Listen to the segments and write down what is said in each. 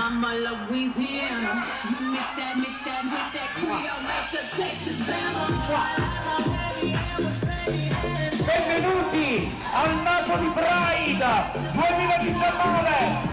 I'm a Louisiana. You mix that with that Creole, make the Texas Bama. Benvenuti al Napoli Pride 2019!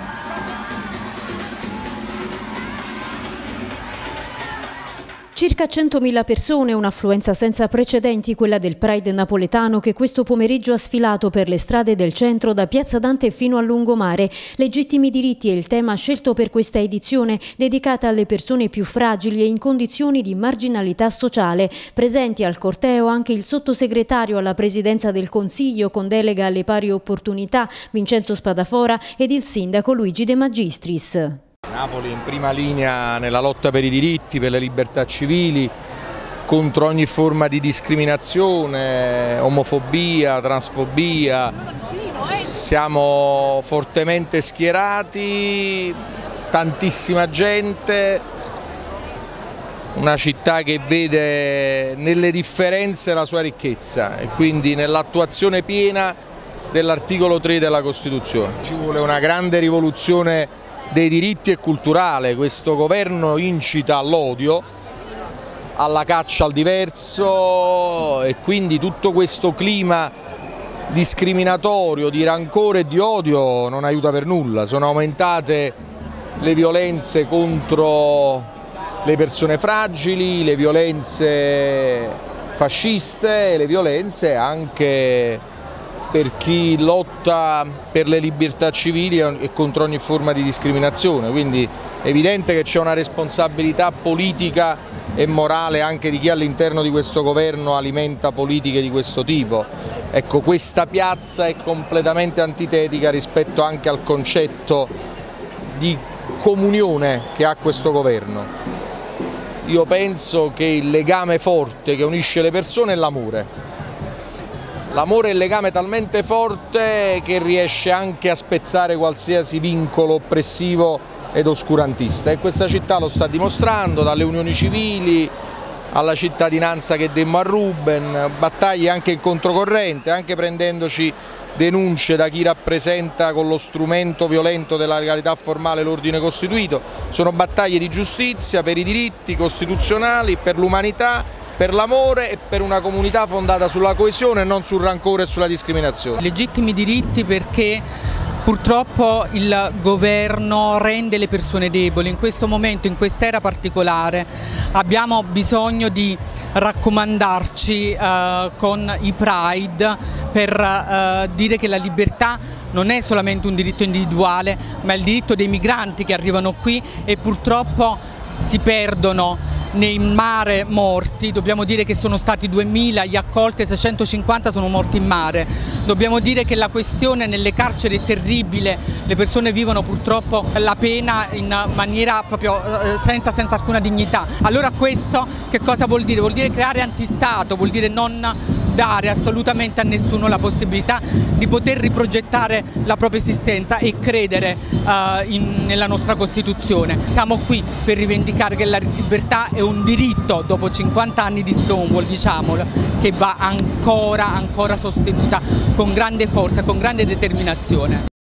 Circa 100.000 persone, un'affluenza senza precedenti, quella del Pride napoletano che questo pomeriggio ha sfilato per le strade del centro da Piazza Dante fino a Lungomare. Legittimi diritti è il tema scelto per questa edizione, dedicata alle persone più fragili e in condizioni di marginalità sociale. Presenti al corteo anche il sottosegretario alla Presidenza del Consiglio con delega alle pari opportunità Vincenzo Spadafora ed il sindaco Luigi De Magistris. Napoli in prima linea nella lotta per i diritti, per le libertà civili, contro ogni forma di discriminazione, omofobia, transfobia. Siamo fortemente schierati, tantissima gente, una città che vede nelle differenze la sua ricchezza e quindi nell'attuazione piena dell'articolo 3 della Costituzione. Ci vuole una grande rivoluzione dei diritti e culturale. Questo governo incita all'odio, alla caccia al diverso e quindi tutto questo clima discriminatorio, di rancore e di odio non aiuta per nulla. Sono aumentate le violenze contro le persone fragili, le violenze fasciste e le violenze anche per chi lotta per le libertà civili e contro ogni forma di discriminazione, quindi è evidente che c'è una responsabilità politica e morale anche di chi all'interno di questo governo alimenta politiche di questo tipo. Ecco, questa piazza è completamente antitetica rispetto anche al concetto di comunione che ha questo governo. Io penso che il legame forte che unisce le persone è l'amore. L'amore è il legame talmente forte che riesce anche a spezzare qualsiasi vincolo oppressivo ed oscurantista e questa città lo sta dimostrando, dalle unioni civili alla cittadinanza che demmo a Ruben, battaglie anche in controcorrente, anche prendendoci denunce da chi rappresenta con lo strumento violento della legalità formale l'ordine costituito. Sono battaglie di giustizia per i diritti costituzionali, per l'umanità, per l'amore e per una comunità fondata sulla coesione e non sul rancore e sulla discriminazione. Legittimi diritti perché purtroppo il governo rende le persone deboli. In questo momento, in quest'era particolare, abbiamo bisogno di raccomandarci con i Pride per dire che la libertà non è solamente un diritto individuale, ma è il diritto dei migranti che arrivano qui e purtroppo si perdono nei mare morti. Dobbiamo dire che sono stati 2000 gli accolti e 650 sono morti in mare. Dobbiamo dire che la questione nelle carceri è terribile, le persone vivono purtroppo la pena in maniera proprio senza alcuna dignità. Allora questo che cosa vuol dire? Vuol dire creare antistato, vuol dire non dare assolutamente a nessuno la possibilità di poter riprogettare la propria esistenza e credere nella nostra Costituzione. Siamo qui per rivendicare che la libertà è un diritto dopo 50 anni di Stonewall, diciamolo, che va ancora sostenuta con grande forza, con grande determinazione.